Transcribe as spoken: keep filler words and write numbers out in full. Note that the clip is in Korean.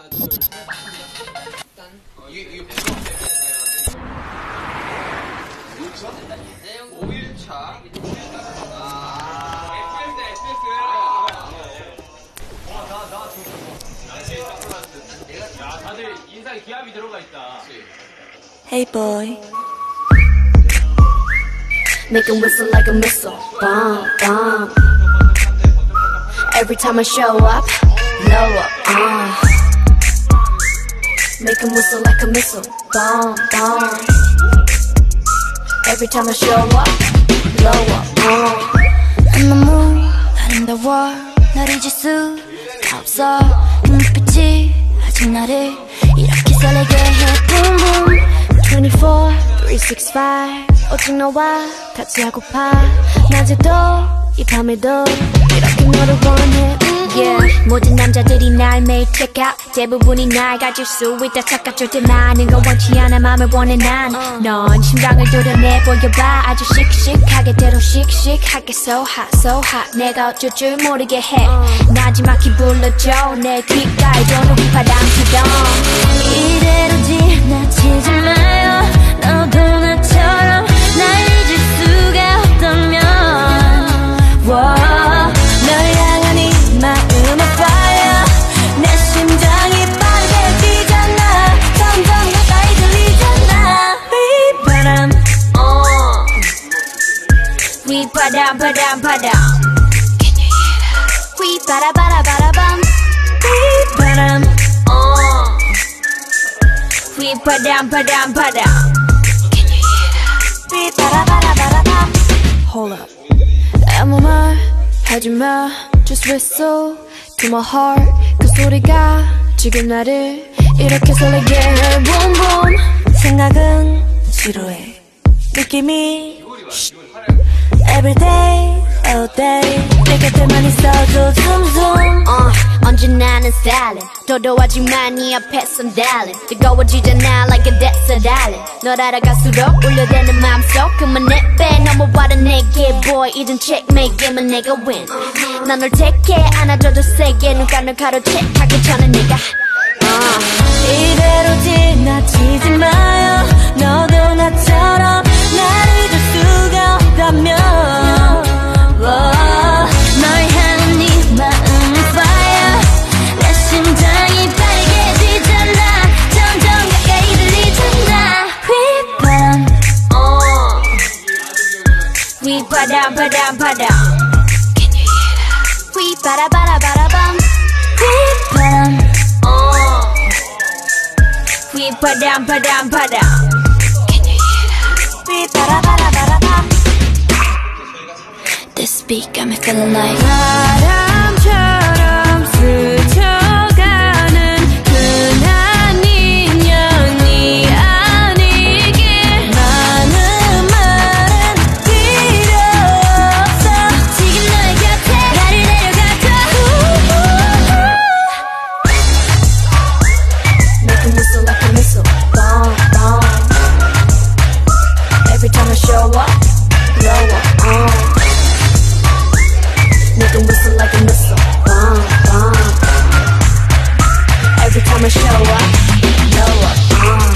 이게 이게 오일차 아 에스에스 에스에스 야 다들 인상에 기압이 들어가 있다. Hey boy, make him whistle like a missile, bomb, bomb. Every time I show up, blow up, uh. Make him whistle like a missile, bomb, bomb. Every time I show up, blow up, uh. 너무 아름다워, 널 잊을 수가 없어. 눈빛이 아직 나를 이렇게 설레게 해, boom boom. twenty-four, three sixty-five 오직 너와 같이 하고파. 낮에도 이 밤에도 이렇게 너를 원해. Yeah. 모든 남자들이 날 매일 check out. 대부분이 날 가질 수 있다 착각. 절대 많은 거 원치 않아 맘을 원해 난. 넌 심장을 도려내 보여봐. 아주 씩씩하게 대로 씩씩하게 so hot so hot. 내가 어쩔 줄 모르게 해. 나지막히 불러줘 내 귓가에 도는 바람 피던. 이대로 지나치지 마요. 너도 나처럼 날 잊을 수가 없다면 wow. 널 향한 이 마음은 fire. 내 심장이 빠르게 뛰잖아. 점점 가까이 들리잖아. 휘바람 어 휘바람 바람 바람 Can you hear that? 휘바라바라바라밤 휘바람 어 휘바람 바람 바람 Can you hear that? 휘바라바라바라밤 Hold up 아무 말 하지마 Just whistle to my heart. 그 소리가 지금 나를 이렇게 설레게 해. Boom boom. 생각은 지루해. 느낌이 Every day, all day. 내 곁에만 있어도 zoom zoom. uh, 언제나는 silent. 도도하지만 네 앞에선 darling. 뜨거워지잖아 like a desert island. 널 알아갈수록 울려대는 마음속 그만 내빼 넘어와라 내게 boy. 이젠 checkmate 게임은 내가 win. 난 널 택해 안아줘도 세게 눈가를 가로채 하기 전에 내가 uh. 이대로 지나치지 마요. 너도 나처럼 날 잊을 수가 없다면 oh. 널 향한 네 마음은 fire. 내 심장이 빠르게 뛰잖아. 점점 가까이 들리잖아. 휘바람 어 휘바람 바람 바람 Can you hear that? 휘바라바라바라밤 휘바람 어 휘바람 바람 바람 Can you hear that? 휘바라바라바라밤 This beat got me feeling like 바람처럼 스쳐가는 흔한 인연이 아니길. 많은 말은 필요 없어. 지금 너의 곁에 나를 내려가줘. Make him whistle like a missile, bomb, bomb. Every time I show up, blow up, uh. Make him whistle like a missile, bomb, bomb. Every time I show up, blow up, uh.